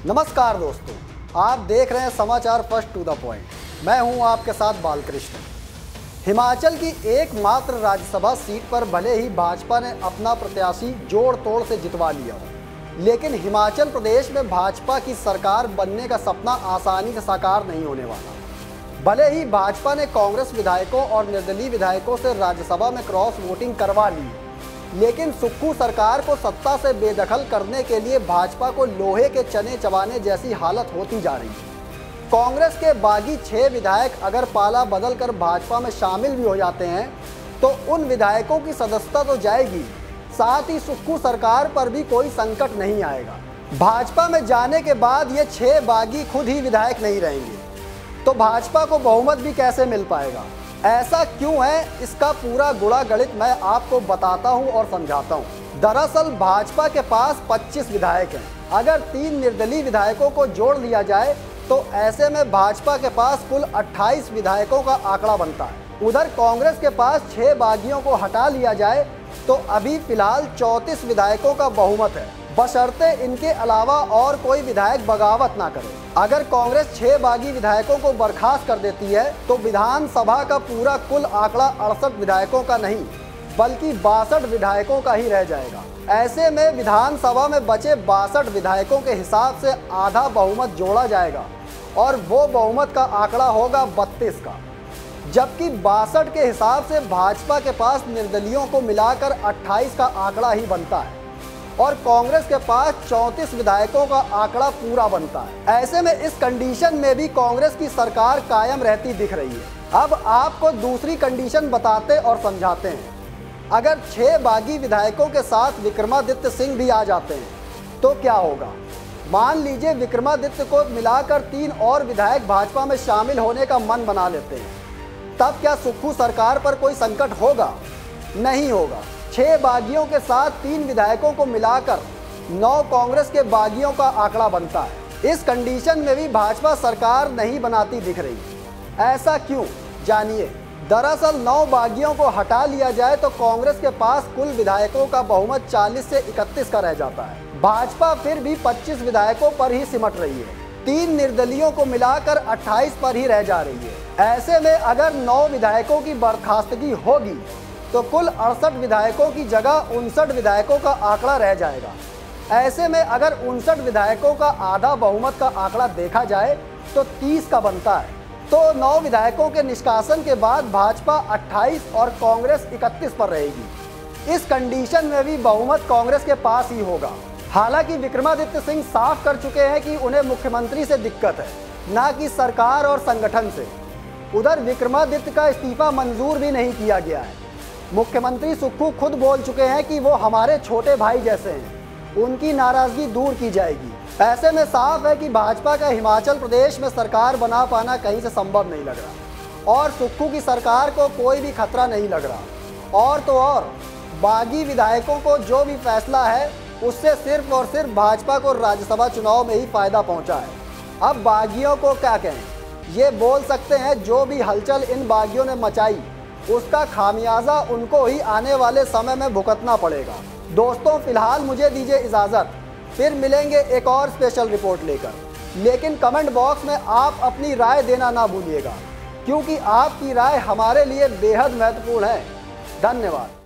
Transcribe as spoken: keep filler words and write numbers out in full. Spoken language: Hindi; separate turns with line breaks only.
नमस्कार दोस्तों, आप देख रहे हैं समाचार फर्स्ट टू द पॉइंट। मैं हूं आपके साथ बालकृष्ण। हिमाचल की एकमात्र राज्यसभा सीट पर भले ही भाजपा ने अपना प्रत्याशी जोड़ तोड़ से जितवा लिया हो, लेकिन हिमाचल प्रदेश में भाजपा की सरकार बनने का सपना आसानी से साकार नहीं होने वाला। भले ही भाजपा ने कांग्रेस विधायकों और निर्दलीय विधायकों से राज्यसभा में क्रॉस वोटिंग करवा ली, लेकिन सुक्खू सरकार को सत्ता से बेदखल करने के लिए भाजपा को लोहे के चने चबाने जैसी हालत होती जा रही है। कांग्रेस के बागी छह विधायक अगर पाला बदलकर भाजपा में शामिल भी हो जाते हैं तो उन विधायकों की सदस्यता तो जाएगी, साथ ही सुक्खू सरकार पर भी कोई संकट नहीं आएगा। भाजपा में जाने के बाद ये छह बागी खुद ही विधायक नहीं रहेंगे, तो भाजपा को बहुमत भी कैसे मिल पाएगा? ऐसा क्यों है, इसका पूरा गुणा गणित मैं आपको बताता हूं और समझाता हूं। दरअसल भाजपा के पास पच्चीस विधायक हैं। अगर तीन निर्दलीय विधायकों को जोड़ लिया जाए तो ऐसे में भाजपा के पास कुल अट्ठाईस विधायकों का आंकड़ा बनता है। उधर कांग्रेस के पास छह बागियों को हटा लिया जाए तो अभी फिलहाल चौंतीस विधायकों का बहुमत है, बशर्ते इनके अलावा और कोई विधायक बगावत ना करे। अगर कांग्रेस छह बागी विधायकों को बर्खास्त कर देती है तो विधानसभा का पूरा कुल आंकड़ा अड़सठ विधायकों का नहीं बल्कि बासठ विधायकों का ही रह जाएगा। ऐसे में विधानसभा में बचे बासठ विधायकों के हिसाब से आधा बहुमत जोड़ा जाएगा और वो बहुमत का आंकड़ा होगा बत्तीस का, जबकि बासठ के हिसाब से भाजपा के पास निर्दलियों को मिलाकर अट्ठाईस का आंकड़ा ही बनता है और कांग्रेस के पास चौंतीस विधायकों का आंकड़ा पूरा बनता है। ऐसे में इस कंडीशन में भी कांग्रेस की सरकार कायम रहती दिख रही है। अब आपको दूसरी कंडीशन बताते और समझाते हैं। अगर छह बागी विधायकों के साथ विक्रमादित्य सिंह भी आ जाते हैं तो क्या होगा? मान लीजिए विक्रमादित्य को मिलाकर तीन और विधायक भाजपा में शामिल होने का मन बना लेते हैं, तब क्या सुक्खू सरकार पर कोई संकट होगा? नहीं होगा। छह बागियों के साथ तीन विधायकों को मिलाकर नौ कांग्रेस के बागियों का आंकड़ा बनता है। इस कंडीशन में भी भाजपा सरकार नहीं बनाती दिख रही। ऐसा क्यों, जानिए। दरअसल नौ बागियों को हटा लिया जाए तो कांग्रेस के पास कुल विधायकों का बहुमत चालीस से इकतीस का रह जाता है। भाजपा फिर भी पच्चीस विधायकों पर ही सिमट रही है, तीन निर्दलियों को मिलाकर अट्ठाईस पर ही रह जा रही है। ऐसे में अगर नौ विधायकों की बर्खास्तगी होगी तो कुल अड़सठ विधायकों की जगह उनसठ विधायकों का आंकड़ा रह जाएगा। ऐसे में अगर उनसठ विधायकों का आधा बहुमत का आंकड़ा देखा जाए तो तीस का बनता है, तो नौ विधायकों के निष्कासन के बाद भाजपा अट्ठाईस और कांग्रेस इकतीस पर रहेगी। इस कंडीशन में भी बहुमत कांग्रेस के पास ही होगा। हालांकि विक्रमादित्य सिंह साफ कर चुके हैं कि उन्हें मुख्यमंत्री से दिक्कत है, ना कि सरकार और संगठन से। उधर विक्रमादित्य का इस्तीफा मंजूर भी नहीं किया गया है। मुख्यमंत्री सुक्खू खुद बोल चुके हैं कि वो हमारे छोटे भाई जैसे हैं, उनकी नाराजगी दूर की जाएगी। ऐसे में साफ है कि भाजपा का हिमाचल प्रदेश में सरकार बना पाना कहीं से संभव नहीं लग रहा और सुक्खू की सरकार को कोई भी खतरा नहीं लग रहा। और तो और बागी विधायकों को जो भी फैसला है उससे सिर्फ और सिर्फ भाजपा को राज्यसभा चुनाव में ही फायदा पहुंचा है। अब बागियों को क्या कहें, ये बोल सकते हैं जो भी हलचल इन बागियों ने मचाई उसका खामियाजा उनको ही आने वाले समय में भुगतना पड़ेगा। दोस्तों, फिलहाल मुझे दीजिए इजाज़त, फिर मिलेंगे एक और स्पेशल रिपोर्ट लेकर। लेकिन कमेंट बॉक्स में आप अपनी राय देना ना भूलिएगा, क्योंकि आपकी राय हमारे लिए बेहद महत्वपूर्ण है। धन्यवाद।